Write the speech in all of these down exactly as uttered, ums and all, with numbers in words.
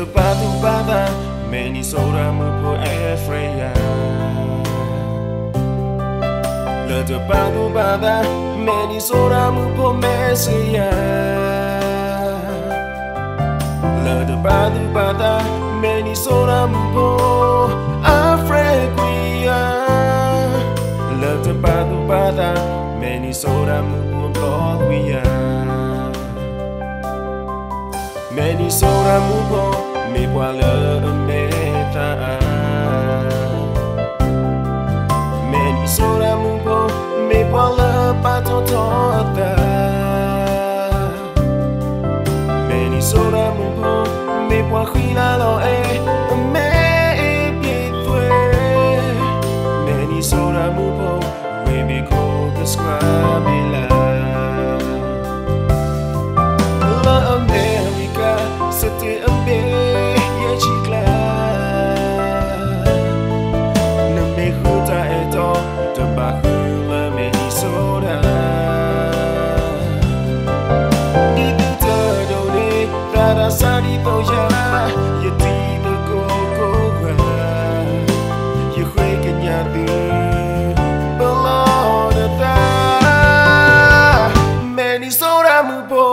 sepatu bata meni sora mupo Efreya. Le sepatu bata meni sora mupo Mesia. Le sepatu bata meni sora mupo Afriquia. Le sepatu bata meni sora mupo Lordwia. Meni sora mupo mi poale meta. Meni sora mupo mi poale patotota. Meni sora mupo mi poachila lo e me pietue. Meni sora mupo we mi ko describila. La America c'était un bel chicla. Ne m'écoute et toi de Bahula Minnesota. Itu terdone terasa di toya. Ya tidak kokoh. Ya kue kenyati belum datang. Minnesota mupo.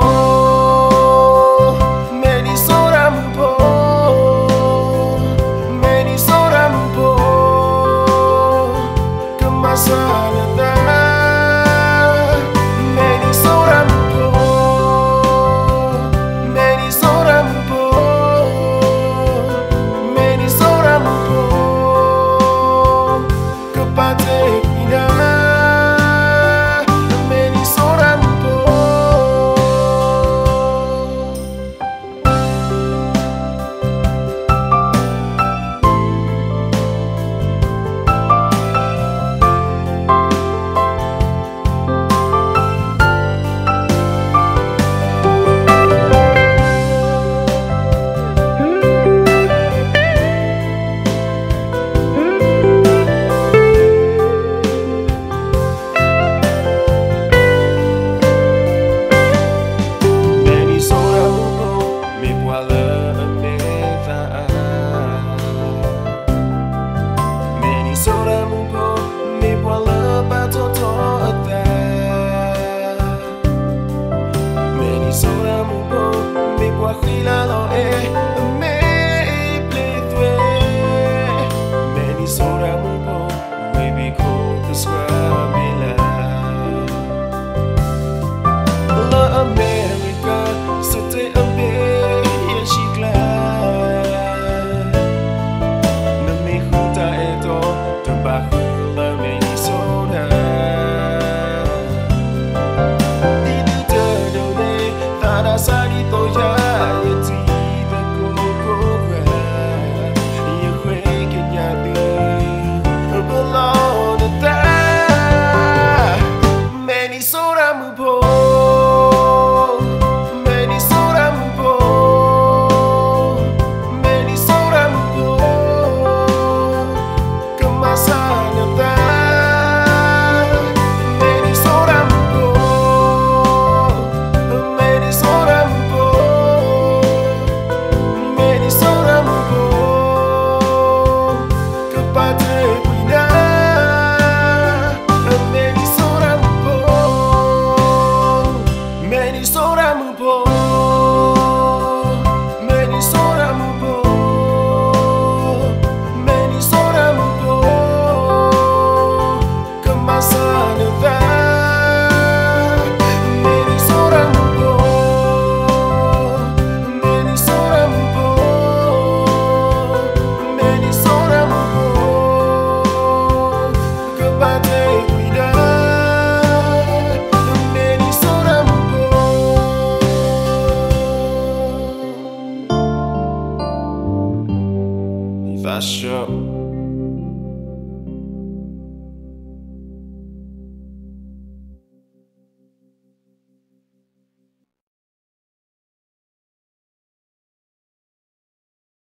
Sure.